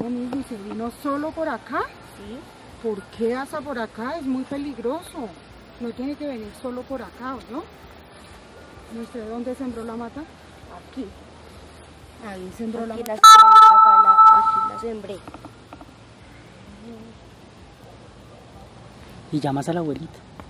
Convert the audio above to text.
mijo, ¿y se vino solo por acá? Sí. ¿Por qué hasta por acá? Es muy peligroso. No tiene que venir solo por acá, ¿no? ¿Y usted dónde sembró la mata? Aquí. Ahí sembró la Aquí mata. aquí la sembré. Y llamas a la abuelita.